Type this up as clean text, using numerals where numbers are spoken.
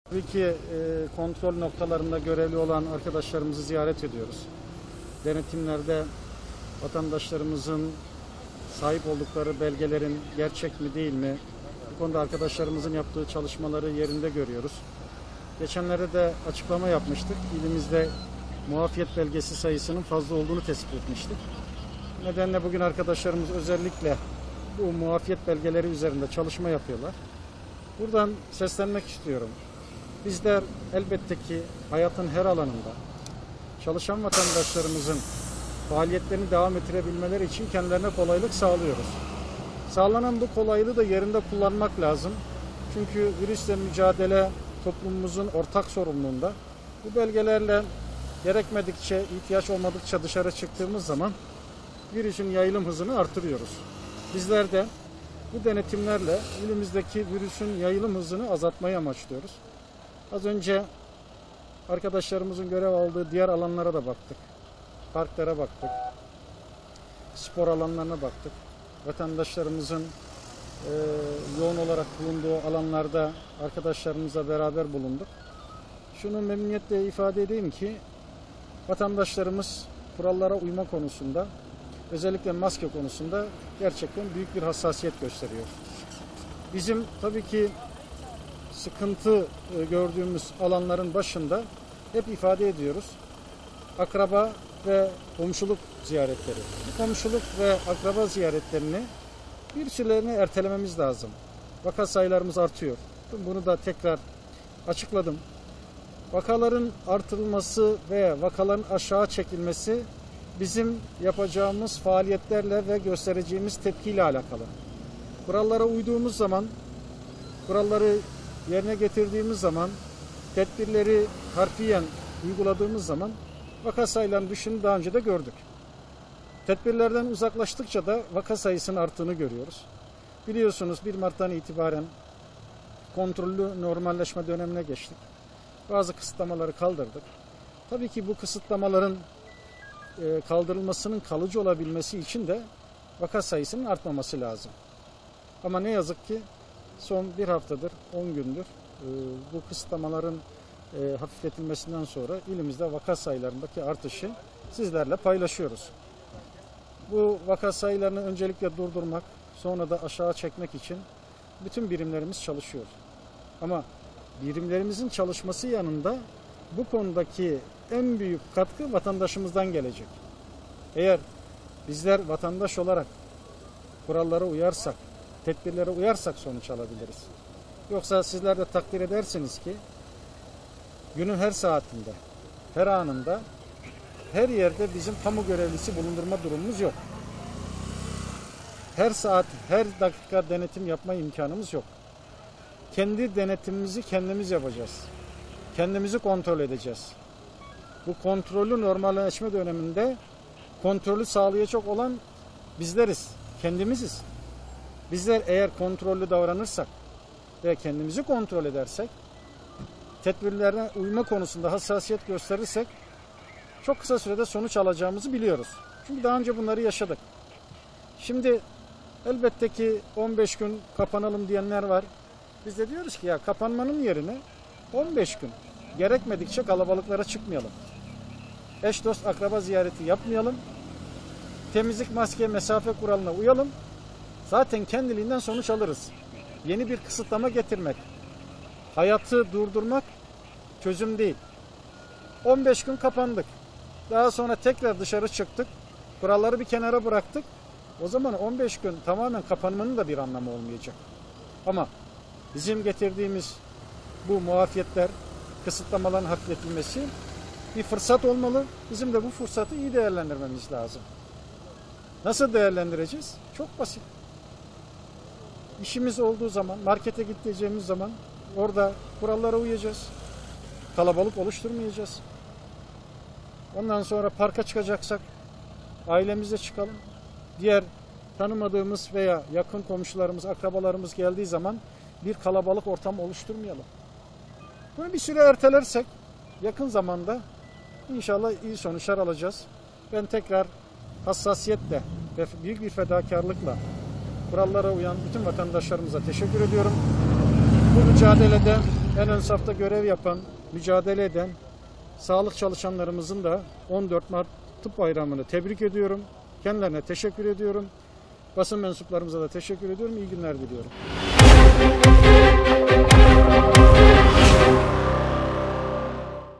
Tabii ki kontrol noktalarında görevli olan arkadaşlarımızı ziyaret ediyoruz. Denetimlerde vatandaşlarımızın sahip oldukları belgelerin gerçek mi değil mi? Bu konuda arkadaşlarımızın yaptığı çalışmaları yerinde görüyoruz. Geçenlerde de açıklama yapmıştık. İlimizde muafiyet belgesi sayısının fazla olduğunu tespit etmiştik. Bu nedenle bugün arkadaşlarımız özellikle bu muafiyet belgeleri üzerinde çalışma yapıyorlar. Buradan seslenmek istiyorum. Bizler elbette ki hayatın her alanında çalışan vatandaşlarımızın faaliyetlerini devam ettirebilmeleri için kendilerine kolaylık sağlıyoruz. Sağlanan bu kolaylığı da yerinde kullanmak lazım. Çünkü virüsle mücadele toplumumuzun ortak sorumluluğunda. Bu belgelerle gerekmedikçe, ihtiyaç olmadıkça dışarı çıktığımız zaman virüsün yayılım hızını artırıyoruz. Bizler de bu denetimlerle ilimizdeki virüsün yayılım hızını azaltmayı amaçlıyoruz. Az önce arkadaşlarımızın görev aldığı diğer alanlara da baktık. Parklara baktık. Spor alanlarına baktık. Vatandaşlarımızın yoğun olarak bulunduğu alanlarda arkadaşlarımızla beraber bulunduk. Şunu memnuniyetle ifade edeyim ki vatandaşlarımız kurallara uyma konusunda, özellikle maske konusunda gerçekten büyük bir hassasiyet gösteriyor. Bizim tabii ki sıkıntı gördüğümüz alanların başında hep ifade ediyoruz. Akraba ve komşuluk ziyaretleri. Bu komşuluk ve akraba ziyaretlerini bir süreliğine ertelememiz lazım. Vaka sayılarımız artıyor. Bunu da tekrar açıkladım. Vakaların artırılması ve vakaların aşağı çekilmesi bizim yapacağımız faaliyetlerle ve göstereceğimiz tepkiyle alakalı. Kurallara uyduğumuz zaman, kuralları yerine getirdiğimiz zaman, tedbirleri harfiyen uyguladığımız zaman vaka sayılarının düşüşünü daha önce de gördük. Tedbirlerden uzaklaştıkça da vaka sayısının arttığını görüyoruz. Biliyorsunuz 1 Mart'tan itibaren kontrollü normalleşme dönemine geçtik. Bazı kısıtlamaları kaldırdık. Tabii ki bu kısıtlamaların kaldırılmasının kalıcı olabilmesi için de vaka sayısının artmaması lazım. Ama ne yazık ki son bir haftadır, 10 gündür bu kısıtlamaların hafifletilmesinden sonra ilimizde vaka sayılarındaki artışı sizlerle paylaşıyoruz. Bu vaka sayılarını öncelikle durdurmak, sonra da aşağı çekmek için bütün birimlerimiz çalışıyor. Ama birimlerimizin çalışması yanında bu konudaki en büyük katkı vatandaşımızdan gelecek. Eğer bizler vatandaş olarak kurallara uyarsak, tedbirlere uyarsak sonuç alabiliriz. Yoksa sizler de takdir edersiniz ki günün her saatinde, her anında, her yerde bizim kamu görevlisi bulundurma durumumuz yok. Her saat, her dakika denetim yapma imkanımız yok. Kendi denetimimizi kendimiz yapacağız. Kendimizi kontrol edeceğiz. Bu kontrollü normalleşme döneminde kontrolü sağlayacak olan bizleriz, kendimiziz. Bizler eğer kontrollü davranırsak ve kendimizi kontrol edersek, tedbirlerine uyma konusunda hassasiyet gösterirsek çok kısa sürede sonuç alacağımızı biliyoruz. Çünkü daha önce bunları yaşadık. Şimdi elbette ki 15 gün kapanalım diyenler var. Biz de diyoruz ki ya kapanmanın yerine 15 gün gerekmedikçe kalabalıklara çıkmayalım. Eş dost akraba ziyareti yapmayalım. Temizlik, maske, mesafe kuralına uyalım. Zaten kendiliğinden sonuç alırız. Yeni bir kısıtlama getirmek, hayatı durdurmak çözüm değil. 15 gün kapandık. Daha sonra tekrar dışarı çıktık. Kuralları bir kenara bıraktık. O zaman 15 gün tamamen kapanmanın da bir anlamı olmayacak. Ama bizim getirdiğimiz bu muafiyetler, kısıtlamaların hafifletilmesi bir fırsat olmalı. Bizim de bu fırsatı iyi değerlendirmemiz lazım. Nasıl değerlendireceğiz? Çok basit. İşimiz olduğu zaman, markete gideceğimiz zaman orada kurallara uyacağız. Kalabalık oluşturmayacağız. Ondan sonra parka çıkacaksak ailemizle çıkalım. Diğer tanımadığımız veya yakın komşularımız, akrabalarımız geldiği zaman bir kalabalık ortam oluşturmayalım. Bunu bir süre ertelersek yakın zamanda inşallah iyi sonuçlar alacağız. Ben tekrar hassasiyetle ve büyük bir fedakarlıkla kurallara uyan bütün vatandaşlarımıza teşekkür ediyorum. Bu mücadelede En ön safta görev yapan, mücadele eden sağlık çalışanlarımızın da 14 Mart Tıp Bayramı'nı tebrik ediyorum. Kendilerine teşekkür ediyorum. Basın mensuplarımıza da teşekkür ediyorum. İyi günler diliyorum.